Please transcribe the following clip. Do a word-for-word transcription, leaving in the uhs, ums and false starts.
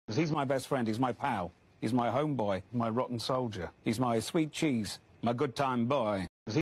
Because he's my best friend, he's my pal, he's my homeboy, my rotten soldier, he's my sweet cheese, my good time boy.